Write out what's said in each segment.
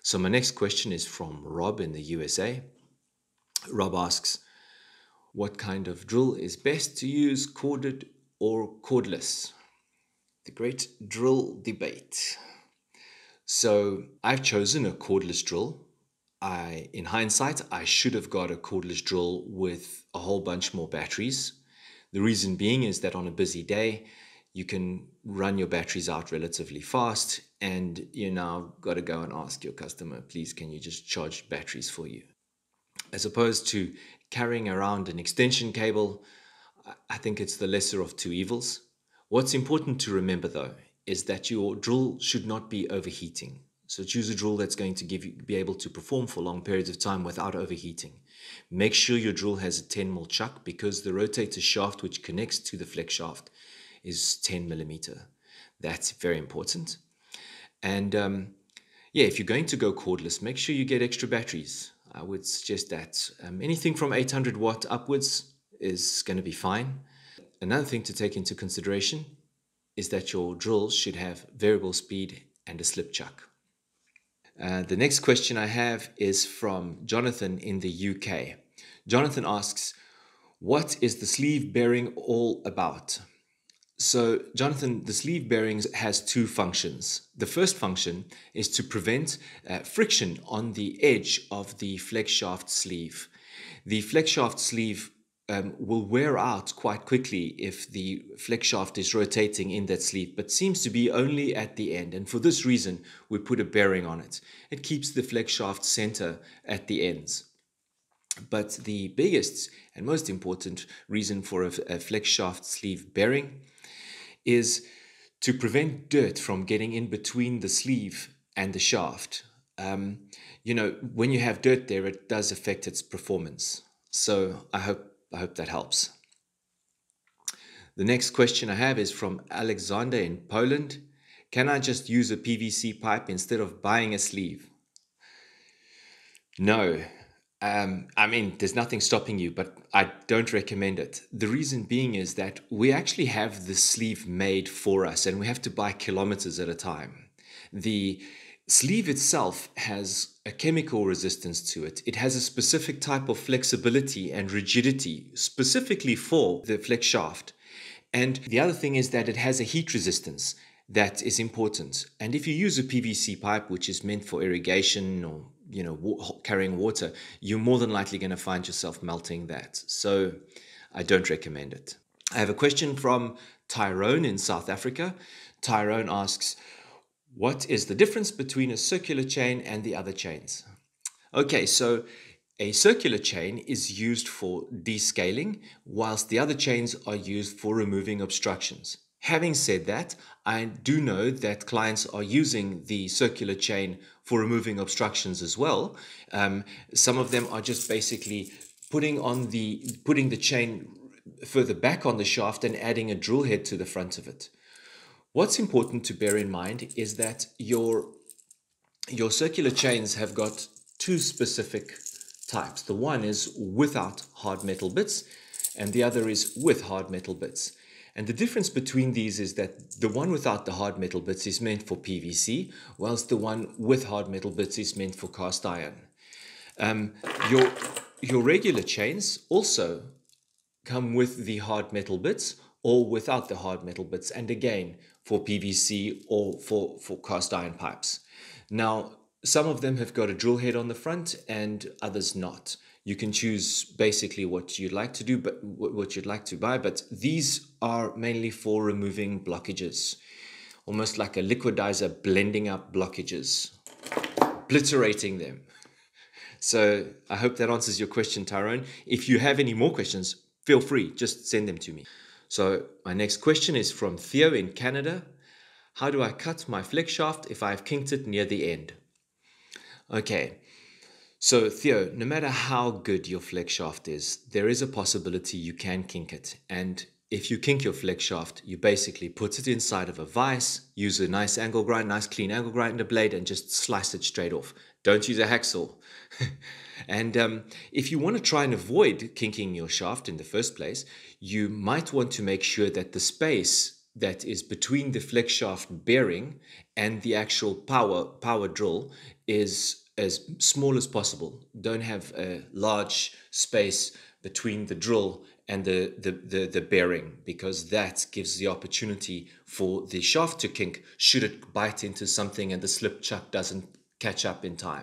So my next question is from Rob in the USA. Rob asks, what kind of drill is best to use, corded or cordless? The great drill debate. So I've chosen a cordless drill. In hindsight, I should have got a cordless drill with a whole bunch more batteries. The reason being is that on a busy day, you can run your batteries out relatively fast, and you now got to go and ask your customer, please, can you just charge batteries for you? As opposed to carrying around an extension cable, I think it's the lesser of two evils. What's important to remember though is that your drill should not be overheating. So choose a drill that's going to be able to perform for long periods of time without overheating. Make sure your drill has a 10mm chuck because the rotator shaft which connects to the flex shaft is 10mm. That's very important. And yeah, if you're going to go cordless, make sure you get extra batteries. I would suggest that anything from 800 watt upwards is going to be fine. Another thing to take into consideration is that your drill should have variable speed and a slip chuck. The next question I have is from Jonathan in the UK. Jonathan asks, what is the sleeve bearing all about? So, Jonathan, the sleeve bearings has two functions. The first function is to prevent friction on the edge of the flex shaft sleeve. The flex shaft sleeve will wear out quite quickly if the flex shaft is rotating in that sleeve, but seems to be only at the end. And for this reason, we put a bearing on it. It keeps the flex shaft center at the ends. But the biggest and most important reason for a flex shaft sleeve bearing is to prevent dirt from getting in between the sleeve and the shaft. When you have dirt there, it does affect its performance. So I hope that helps. The next question I have is from Alexander in Poland. Can I just use a PVC pipe instead of buying a sleeve? No. There's nothing stopping you, but I don't recommend it. The reason being is that we actually have the sleeve made for us and we have to buy kilometers at a time. The sleeve itself has a chemical resistance to it. It has a specific type of flexibility and rigidity specifically for the flex shaft. And the other thing is that it has a heat resistance that is important. And if you use a PVC pipe, which is meant for irrigation or carrying water, you're more than likely going to find yourself melting that. So I don't recommend it. I have a question from Tyrone in South Africa. Tyrone asks, what is the difference between a circular chain and the other chains? Okay, so a circular chain is used for descaling, whilst the other chains are used for removing obstructions. Having said that, I do know that clients are using the circular chain for removing obstructions as well. Some of them are just basically putting the chain further back on the shaft and adding a drill head to the front of it. What's important to bear in mind is that your circular chains have got two specific types. The one is without hard metal bits, and the other is with hard metal bits. And the difference between these is that the one without the hard metal bits is meant for PVC, whilst the one with hard metal bits is meant for cast iron. Your regular chains also come with the hard metal bits or without the hard metal bits, and again for PVC or for cast iron pipes. Now, some of them have got a drill head on the front and others not. You can choose basically what you'd like to do, but what you'd like to buy, but these are mainly for removing blockages, almost like a liquidizer blending up blockages, obliterating them. So I hope that answers your question, Tyrone. If you have any more questions, feel free, just send them to me. So my next question is from Theo in Canada. How do I cut my flex shaft if I've kinked it near the end? Okay, so Theo, no matter how good your flex shaft is, there is a possibility you can kink it. And if you kink your flex shaft, you basically put it inside of a vise, use a nice angle grind, nice clean angle grinder blade, and just slice it straight off. Don't use a hacksaw. And if you want to try and avoid kinking your shaft in the first place, you might want to make sure that the space that is between the flex shaft bearing and the actual power drill is as small as possible. Don't have a large space between the drill and the bearing, because that gives the opportunity for the shaft to kink should it bite into something and the slip chuck doesn't catch up in time.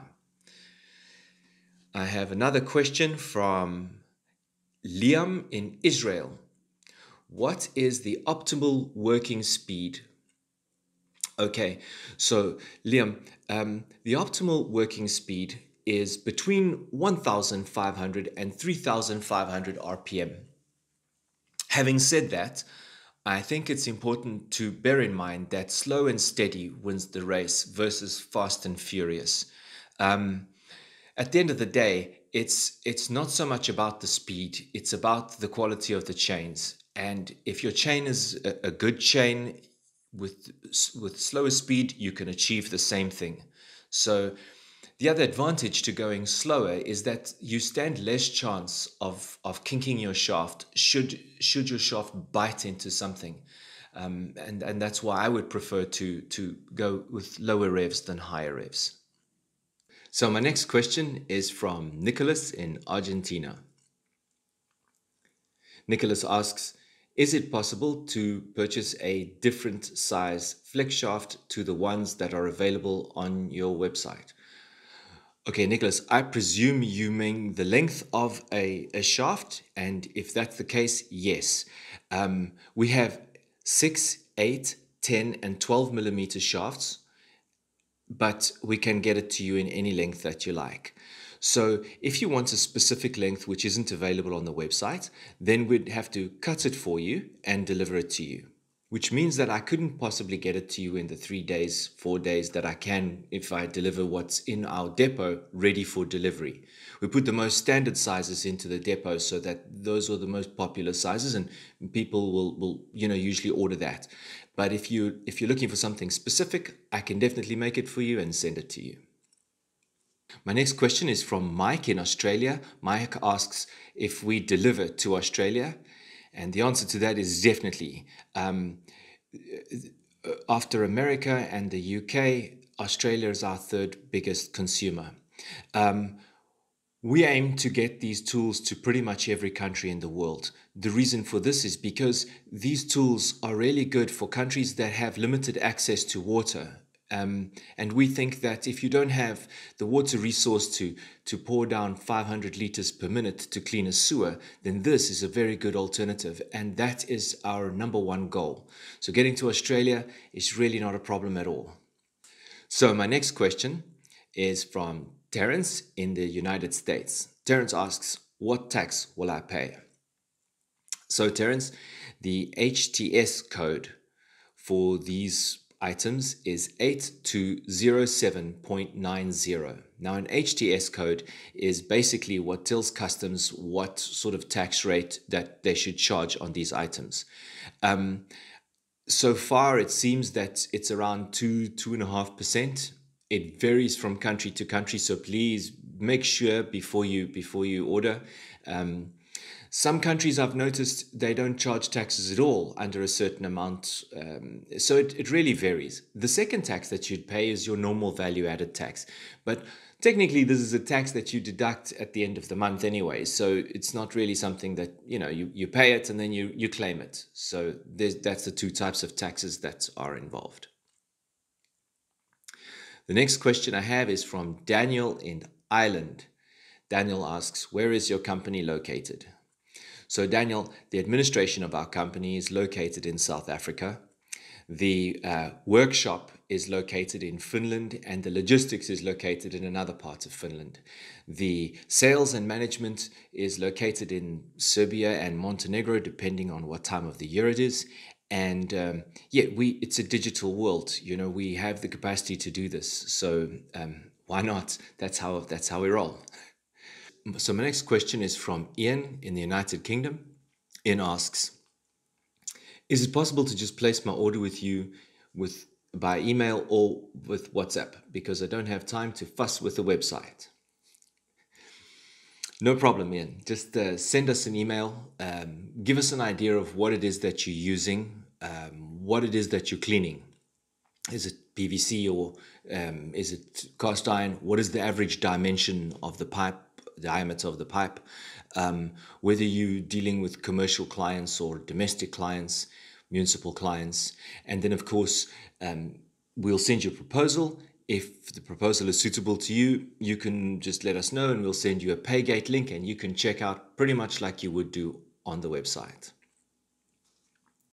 I have another question from Liam in Israel. What is the optimal working speed? Okay, so Liam, the optimal working speed is between 1,500 and 3,500 RPM. Having said that, I think it's important to bear in mind that slow and steady wins the race versus fast and furious. Um, at the end of the day, it's not so much about the speed, it's about the quality of the chains. And if your chain is a good chain with slower speed, you can achieve the same thing. So the other advantage to going slower is that you stand less chance of kinking your shaft should your shaft bite into something. And that's why I would prefer to go with lower revs than higher revs. So my next question is from Nicholas in Argentina. Nicholas asks, is it possible to purchase a different size flex shaft to the ones that are available on your website? Okay, Nicholas, I presume you mean the length of a shaft, and if that's the case, yes. We have 6, 8, 10, and 12 millimeter shafts, but we can get it to you in any length that you like. So if you want a specific length which isn't available on the website, then we'd have to cut it for you and deliver it to you, which means that I couldn't possibly get it to you in the 3 days, 4 days that I can if I deliver what's in our depot ready for delivery. We put the most standard sizes into the depot so that those are the most popular sizes, and people will usually order that. But if you're looking for something specific, I can definitely make it for you and send it to you. My next question is from Mike in Australia. Mike asks if we deliver to Australia, and the answer to that is definitely. After America and the UK, Australia is our third biggest consumer. We aim to get these tools to pretty much every country in the world. The reason for this is because these tools are really good for countries that have limited access to water. And we think that if you don't have the water resource to pour down 500 liters per minute to clean a sewer, then this is a very good alternative. And that is our number one goal. So getting to Australia is really not a problem at all. So my next question is from Terence in the United States. Terence asks, what tax will I pay? So Terence, the HTS code for these items is 8207.90. Now an HTS code is basically what tells customs what sort of tax rate that they should charge on these items. So far, it seems that it's around 2.5%. It varies from country to country, so please make sure before you order. Some countries I've noticed they don't charge taxes at all under a certain amount, so it really varies. The second tax that you'd pay is your normal value-added tax, but technically this is a tax that you deduct at the end of the month anyway, so it's not really something that you pay it and then you claim it. So that's the two types of taxes that are involved. The next question I have is from Daniel in Ireland. Daniel asks, where is your company located? So Daniel, the administration of our company is located in South Africa. The workshop is located in Finland, and the logistics is located in another part of Finland. The sales and management is located in Serbia and Montenegro, depending on what time of the year it is. And it's a digital world. We have the capacity to do this. So why not? That's how we roll. So my next question is from Ian in the United Kingdom. Ian asks, is it possible to just place my order with you by email or with WhatsApp? Because I don't have time to fuss with the website. No problem, Ian. Just send us an email. Give us an idea of what it is that you're using, what it is that you're cleaning. Is it PVC or is it cast iron? What is the average dimension of the pipe, diameter of the pipe? Whether you're dealing with commercial clients or domestic clients, municipal clients. And then, of course, we'll send you a proposal. If the proposal is suitable to you, you can just let us know and we'll send you a Paygate link and you can check out pretty much like you would do on the website.